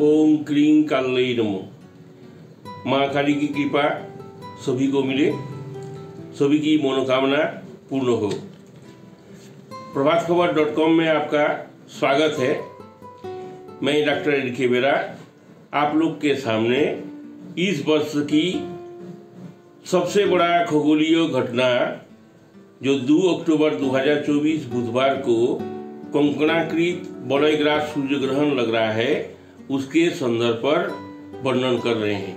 ओम क्रीं काल्यै नमो। माँ काली की कृपा सभी को मिले, सभी की मनोकामना पूर्ण हो। प्रभातखबर.com में आपका स्वागत है। मैं डॉक्टर एडके बेरा आप लोग के सामने इस वर्ष की सबसे बड़ा खगोलीय घटना जो 2 अक्टूबर 2024 बुधवार को कंकणाकृत वलयग्रास सूर्य ग्रहण लग रहा है, उसके संदर्भ पर वर्णन कर रहे हैं।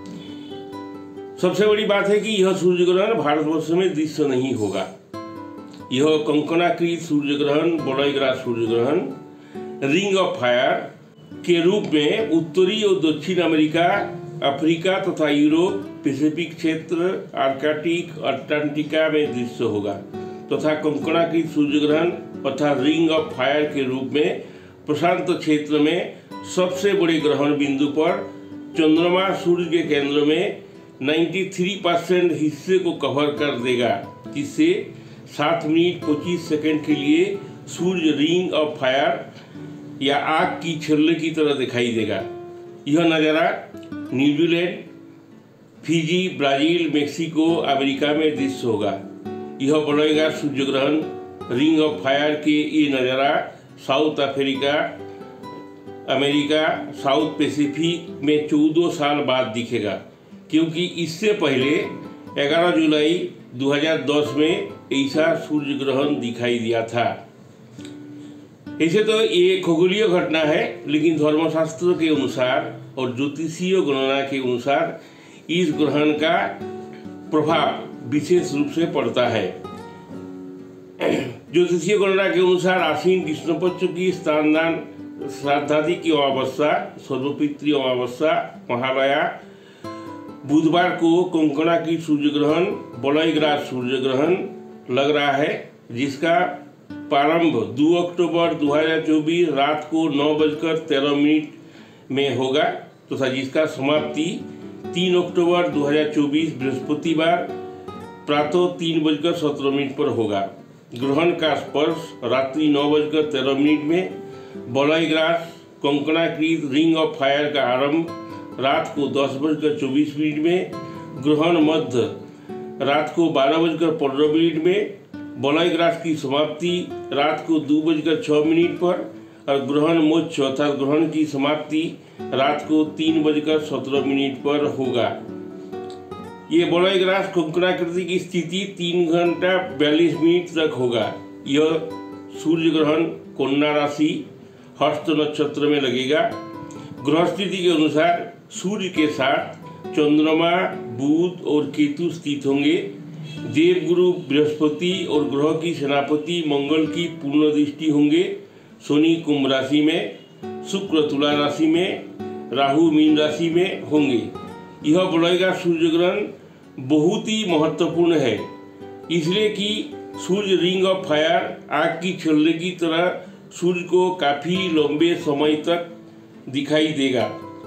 सबसे बड़ी बात है कि यह सूर्य ग्रहण भारतवर्ष में दृश्य नहीं होगा। यह कंकणाकृत सूर्य ग्रहण, वलयग्रास सूर्य ग्रहण रिंग ऑफ फायर के रूप में उत्तरी और दक्षिण अमेरिका, अफ्रीका तथा यूरोप, पैसिफिक क्षेत्र, आर्कटिक, अंटार्कटिका में दृश्य होगा तथा कंकणाकृत सूर्य ग्रहण तथा रिंग ऑफ फायर के रूप में प्रशांत क्षेत्र में सबसे बड़े ग्रहण बिंदु पर चंद्रमा सूर्य के केंद्र में 93% हिस्से को कवर कर देगा, जिससे 7 मिनट 25 सेकंड के लिए सूर्य रिंग ऑफ फायर या आग की छल्ले की तरह दिखाई देगा। यह नज़ारा New Zealand, Fiji, Brazil, Mexico, America में दृश्य होगा। यह वलयग्रास सूर्य ग्रहण रिंग ऑफ फायर के ये नज़ारा South Africa, America, South Pacific में 14 साल बाद दिखेगा, क्योंकि इससे पहले 11 जुलाई 2010 में ऐसा सूर्य ग्रहण दिखाई दिया था। ऐसे तो ये खगोलीय घटना है, लेकिन धर्मशास्त्र के अनुसार और ज्योतिषीय गणना के अनुसार इस ग्रहण का प्रभाव विशेष रूप से पड़ता है। ज्योतिषीय गणना के अनुसार आश्विन कृष्ण पक्ष की श्राद्धादि की अमावस्या, सर्वपितृ अमावस्या, महालया बुधवार को कंकणाकृत सूर्य ग्रहण, वलयग्रास सूर्य ग्रहण लग रहा है, जिसका प्रारंभ 2 अक्टूबर 2024 रात को 9:13 में होगा तथा जिसका समाप्ति 3 अक्टूबर 2024 बृहस्पतिवार प्रातः 3:17 पर होगा। ग्रहण का स्पर्श रात्रि 9:13 में, वलयग्रास कंकणाकृत रिंग ऑफ फायर का आरंभ रात को 10:24 में, ग्रहण मध्य रात को 12:15 में, वलयग्रास की समाप्ति रात को 2:06 पर और ग्रहण मोक्ष अर्थात ग्रहण की समाप्ति रात को 3:17 पर होगा। ये वलयग्रास कंकणाकृति की स्थिति 3 घंटा 42 मिनट तक होगा। यह सूर्य ग्रहण कन्या राशि हस्त नक्षत्र में लगेगा। ग्रह स्थिति के अनुसार सूर्य के साथ चंद्रमा, बुध और केतु स्थित होंगे। देवगुरु बृहस्पति और ग्रह की सेनापति मंगल की पूर्ण दृष्टि होंगे। शनि कुंभ राशि में, शुक्र तुला राशि में, राहु मीन राशि में होंगे। यह वलयग्रास सूर्य ग्रहण बहुत ही महत्वपूर्ण है, इसलिए कि सूर्य रिंग ऑफ फायर आग की छल्ले की तरह सूर्य को काफी लंबे समय तक दिखाई देगा।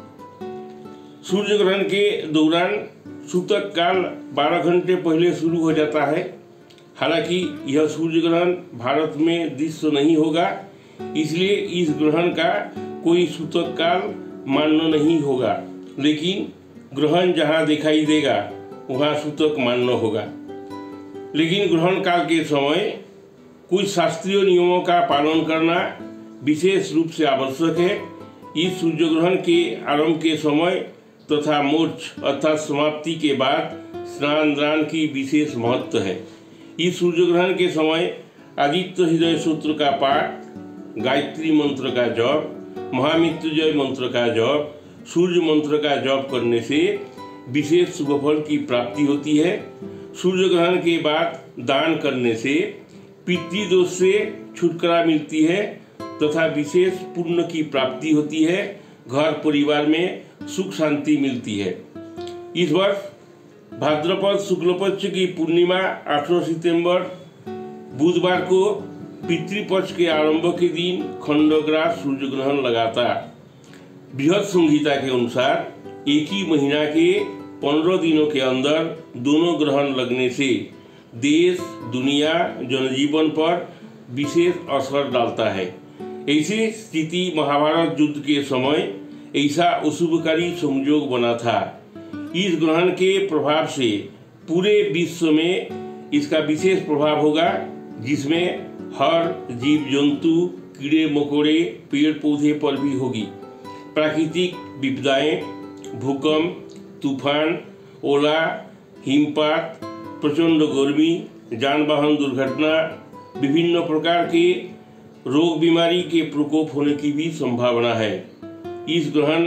सूर्य ग्रहण के दौरान सूतक काल 12 घंटे पहले शुरू हो जाता है। हालांकि यह सूर्य ग्रहण भारत में दृश्य नहीं होगा, इसलिए इस ग्रहण का कोई सूतक काल मान्य नहीं होगा, लेकिन ग्रहण जहां दिखाई देगा वहां सूतक मान्य होगा। लेकिन ग्रहण काल के समय कुछ शास्त्रीय नियमों का पालन करना विशेष रूप से आवश्यक है। इस सूर्य ग्रहण के आरंभ के समय तथा मोक्ष अर्थात समाप्ति के बाद स्नान दान की विशेष महत्व है। इस सूर्य ग्रहण के समय आदित्य हृदय सूत्र का पाठ, गायत्री मंत्र का जप, महामृत्युंजय मंत्र का जप, सूर्य मंत्र का जप करने से विशेष शुभ फल की प्राप्ति होती है। सूर्य ग्रहण के बाद दान करने से पितृदोष से छुटकारा मिलती है तथा विशेष पुण्य की प्राप्ति होती है। घर परिवार में सुख शांति मिलती है। इस वर्ष भाद्रपद शुक्ल पक्ष की पूर्णिमा 8 सितंबर बुधवार को पितृपक्ष के आरंभ के दिन खंडग्रास सूर्य ग्रहण लगाता। बृहद संहिता के अनुसार एक ही महीना के 15 दिनों के अंदर दोनों ग्रहण लगने से देश, दुनिया, जनजीवन पर विशेष असर डालता है। ऐसी स्थिति महाभारत युद्ध के समय ऐसा अशुभकारी संयोग बना था। इस ग्रहण के प्रभाव से पूरे विश्व में इसका विशेष प्रभाव होगा, जिसमें हर जीव जंतु, कीड़े मकोड़े, पेड़ पौधे पर भी होगी। प्राकृतिक विपदाएं, भूकंप, तूफान, ओला, हिमपात, प्रचंड गर्मी, जान वाहन दुर्घटना, विभिन्न प्रकार के रोग बीमारी के प्रकोप होने की भी संभावना है। इस ग्रहण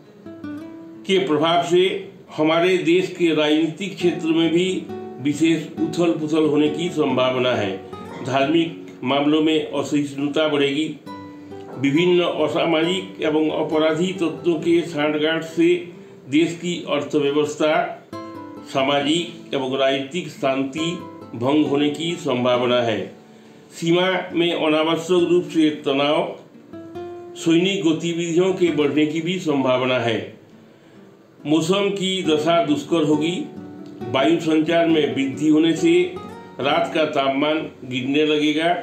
के प्रभाव से हमारे देश के राजनीतिक क्षेत्र में भी विशेष उथल पुथल होने की संभावना है। धार्मिक मामलों में असहिष्णुता बढ़ेगी। विभिन्न असामाजिक एवं अपराधी तत्वों के सांठगांठ से देश की अर्थव्यवस्था, सामाजिक एवं राजनीतिक शांति भंग होने की संभावना है। सीमा में अनावश्यक रूप से तनाव, सैनिक गतिविधियों के बढ़ने की भी संभावना है। मौसम की दशा दुष्कर होगी। वायु संचार में वृद्धि होने से रात का तापमान गिरने लगेगा।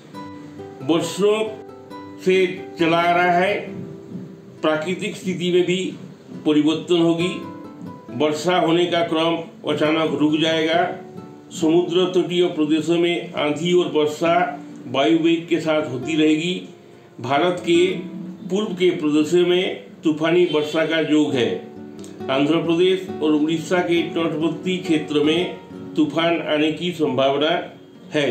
वर्षों से चला आ रहा है प्राकृतिक स्थिति में भी परिवर्तन होगी। वर्षा होने का क्रम अचानक रुक जाएगा। समुद्र तटीय प्रदेशों में आंधी और वर्षा वायु वेग के साथ होती रहेगी। भारत के पूर्व के प्रदेशों में तूफानी वर्षा का योग है। आंध्र प्रदेश और उड़ीसा के तटवर्ती क्षेत्र में तूफान आने की संभावना है।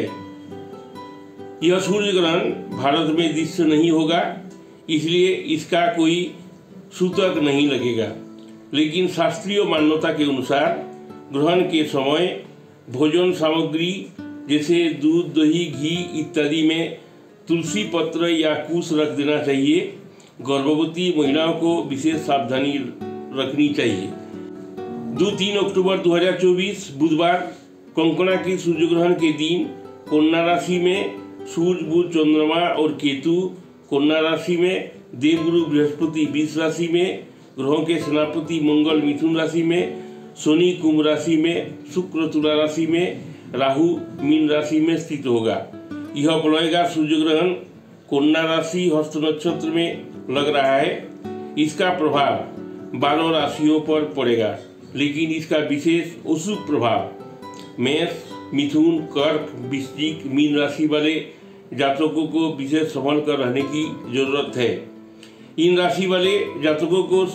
यह सूर्य ग्रहण भारत में दृश्य नहीं होगा, इसलिए इसका कोई सूतक नहीं लगेगा। लेकिन शास्त्रीय मान्यता के अनुसार ग्रहण के समय भोजन सामग्री जैसे दूध, दही, घी इत्यादि में तुलसी पत्र या कुश रख देना चाहिए। गर्भवती महिलाओं को विशेष सावधानी रखनी चाहिए। 2-3 अक्टूबर 2024 बुधवार कंकड़ा की सूर्य ग्रहण के दिन कन्या राशि में सूर्य, बुध, चंद्रमा और केतु कन्या राशि में, देवगुरु बृहस्पति वृष राशि में, ग्रहों के सेनापति मंगल मिथुन राशि में, शनि कुंभ राशि में, शुक्र तुला राशि में, राहु मीन राशि में स्थित होगा। यह पड़ेगा सूर्य ग्रहण कन्या राशि हस्त नक्षत्र में लग रहा है। इसका प्रभाव 12 राशियों पर पड़ेगा, लेकिन इसका विशेष अशुभ प्रभाव मेष, मिथुन, कर्क, वृश्चिक, मीन राशि वाले जातकों को विशेष संभल कर रहने की जरूरत है। इन राशि वाले जातकों को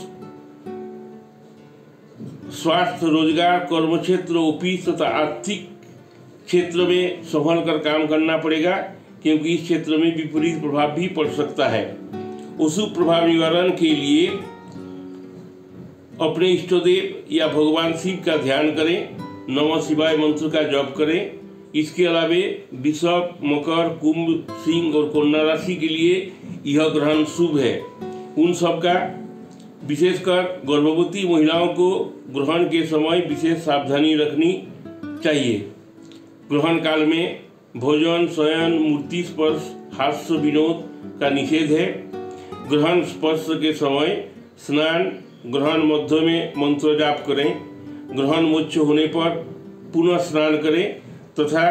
स्वास्थ्य, रोजगार, कर्म क्षेत्र, ऑफिस तथा आर्थिक क्षेत्र में संभल कर काम करना पड़ेगा, क्योंकि इस क्षेत्र में विपरीत प्रभाव भी पड़ सकता है। अशुभ प्रभाव निवारण के लिए अपने इष्ट देव या भगवान शिव का ध्यान करें, नमः शिवाय मंत्र का जप करें। इसके अलावे वृषभ, मकर, कुंभ, सिंह और कन्या राशि के लिए यह ग्रहण शुभ है। उन सब का विशेषकर गर्भवती महिलाओं को ग्रहण के समय विशेष सावधानी रखनी चाहिए। ग्रहण काल में भोजन, शयन, मूर्ति स्पर्श, हास्य विनोद का निषेध है। ग्रहण स्पर्श के समय स्नान, ग्रहण मध्य में मंत्र जाप करें। ग्रहण मोक्ष होने पर पुनः स्नान करें तथा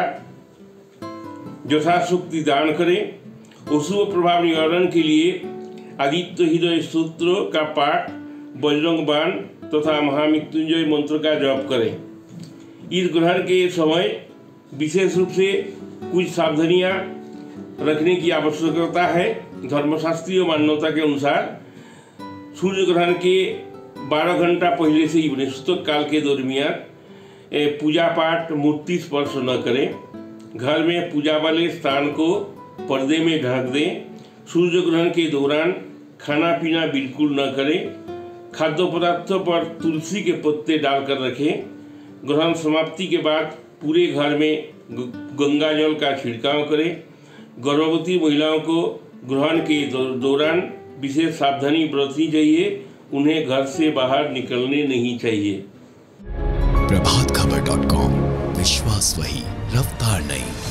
यथाशक्ति दान करें। अशुभ प्रभाव निवारण के लिए आदित्य हृदय सूत्र का पाठ, बजरंग बाण तथा महामृत्युंजय मंत्र का जप करें। इस ग्रहण के समय विशेष रूप से कुछ सावधानियां रखने की आवश्यकता है। धर्मशास्त्रीय मान्यता के अनुसार सूर्य ग्रहण के 12 घंटा पहले से ही सूतक काल के दरमियान पूजा पाठ, मूर्ति स्पर्श न करें। घर में पूजा वाले स्थान को पर्दे में ढक दें। सूर्य ग्रहण के दौरान खाना पीना बिल्कुल न करें। खाद्य पदार्थों पर तुलसी के पत्ते डालकर रखें। ग्रहण समाप्ति के बाद पूरे घर में गंगा जल का छिड़काव करें। गर्भवती महिलाओं को ग्रहण के दौरान विशेष सावधानी बरतनी चाहिए। उन्हें घर से बाहर निकलने नहीं चाहिए। प्रभातखबर.com, विश्वास वही, रफ्तार नहीं।